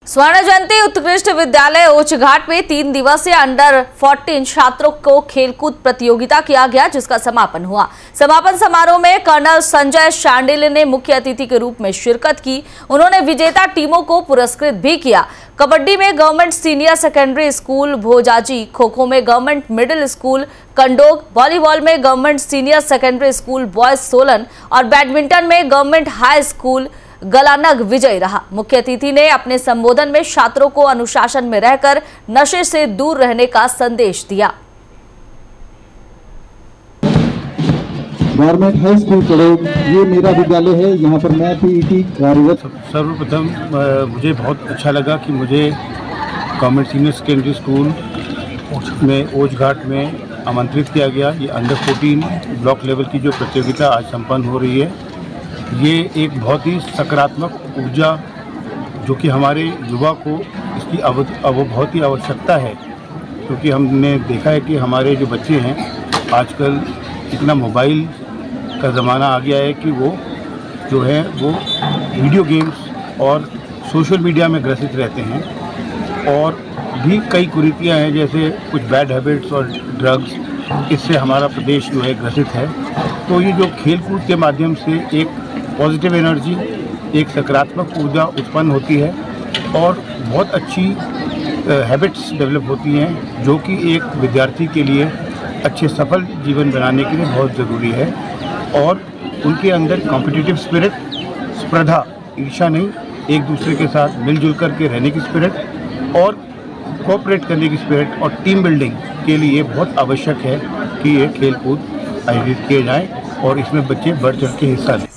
स्वर्ण जयंती उत्कृष्ट विद्यालय ओछघाट में 3 दिवसीय अंडर 14 छात्रों को खेलकूद प्रतियोगिता किया गया, जिसका समापन हुआ। समापन समारोह में कर्नल संजय शांडिल ने मुख्य अतिथि के रूप में शिरकत की। उन्होंने विजेता टीमों को पुरस्कृत भी किया। कबड्डी में government senior secondary school Bhojaji, kho kho में government middle school Kandog, volleyball में government senior secondary school boys Solan और बैडमिंटन में गवर्नमेंट हाई स्कूल गलानग विजयी रहा। मुख्य अतिथि ने अपने संबोधन में छात्रों को अनुशासन में रहकर नशे से दूर रहने का संदेश दिया। गवर्नमेंट हाई स्कूल कंडोग ये मेरा विद्यालय है। यहाँ पर मैं पीईटी कार्यरत। सर्वप्रथम मुझे बहुत अच्छा लगा कि मुझे गवर्नमेंट सीनियर सेकेंडरी स्कूल में ओछघाट में आमंत्रित किया गया। ये अंडर 14 ब्लॉक लेवल की जो प्रतियोगिता आज संपन्न हो रही है, ये एक बहुत ही सकारात्मक ऊर्जा जो कि हमारे युवा को इसकी बहुत ही आवश्यकता है, क्योंकि हमने देखा है कि हमारे जो बच्चे हैं आजकल इतना मोबाइल का ज़माना आ गया है कि वो जो है वो वीडियो गेम्स और सोशल मीडिया में ग्रसित रहते हैं और भी कई कुरीतियाँ हैं, जैसे कुछ बैड हैबिट्स और ड्रग्स। इससे हमारा प्रदेश जो है ग्रसित है। तो ये जो खेल कूद के माध्यम से एक पॉजिटिव एनर्जी, एक सकारात्मक ऊर्जा उत्पन्न होती है और बहुत अच्छी हैबिट्स डेवलप होती हैं, जो कि एक विद्यार्थी के लिए अच्छे सफल जीवन बनाने के लिए बहुत ज़रूरी है। और उनके अंदर कॉम्पिटिटिव स्पिरिट, स्पर्धा, ईर्ष्या नहीं, एक दूसरे के साथ मिलजुल कर के रहने की स्पिरिट और कोऑपरेट करने की स्पिरिट और टीम बिल्डिंग के लिए बहुत आवश्यक है कि ये खेल कूद आयोजित किए जाएँ और इसमें बच्चे बढ़ चढ़ के हिस्सा लें।